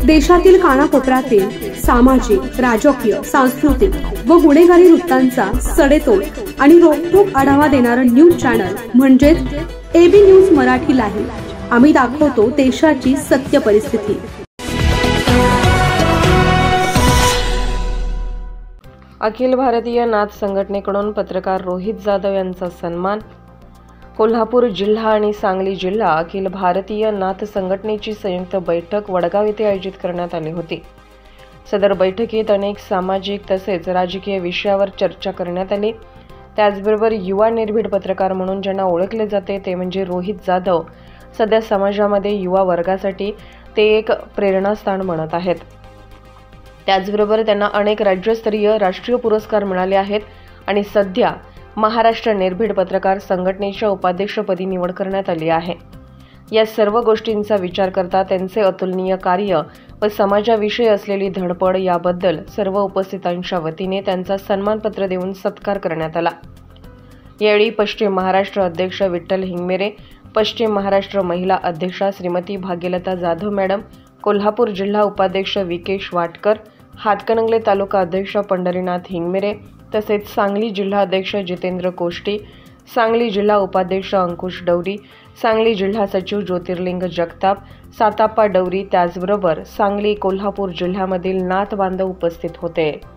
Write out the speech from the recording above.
देशातील कानाकोपऱ्यातील सामाजिक, राजकीय, सांस्कृतिक व गुन्हेगारी वृत्तांचा सडेतोड आणि रोखठोक आढावा देणारं न्यूज चॅनल म्हणजेच एबी न्यूज मराठी लाईव्ह। आम्ही दाखवतो देशाची सत्य परिस्थिती। अखिल भारतीय नाथ संघटनेकडून पत्रकार रोहित जाधव यांचा सन्मान। कोल्हापूर जिल्हा आणि सांगली जिल्हा अखिल भारतीय नाथ संघटनेची संयुक्त बैठक वडगाव येथे आयोजित करण्यात आली होती। सदर बैठकीत अनेक सामाजिक तसेच राजकीय विषयावर चर्चा करण्यात आली। त्याचबरोबर युवा निर्भीड पत्रकार म्हणून ज्यांना ओळखले जाते ते म्हणजे रोहित जाधव सध्या समाजामध्ये युवा वर्गासाठी ते एक प्रेरणास्थान बनत आहेत। त्याचबरोबर त्यांना अनेक राज्यस्तरीय राष्ट्रीय पुरस्कार मिळाले आहेत आणि सध्या महाराष्ट्र निर्भीड पत्रकार संघटनेच्या उपाध्यक्षपदी निवड करण्यात आली आहे। या सर्व गोष्टींचा विचार करता त्यांचे अतुलनीय कार्य व समाजाविषयी असलेली धडपड याबद्दल सर्व उपस्थितांच्या वतीने त्यांचा सन्मानपत्र देऊन सत्कार करण्यात आला। यावेळी पश्चिम महाराष्ट्र अध्यक्ष विठ्ठल हिंगमिरे, पश्चिम महाराष्ट्र महिला अध्यक्षा श्रीमती भाग्यलता जाधव मॅडम, कोल्हापूर जिल्हा उपाध्यक्ष विकेश वाटकर, हातकणंगले तालुका अध्यक्ष पंढरीनाथ हिंगमिरे तसेच सांगली जिल्हा अध्यक्ष जितेंद्र कोष्टी, सांगली जिल्हा उपाध्यक्ष अंकुश डवरी, सांगली जिल्हा सचिव ज्योतिर्लिंग जगताप, साताप्पा डवरी, त्याचबरोबर सांगली कोल्हापूर जिल्ह्यामधील नाथ बांधव उपस्थित होते।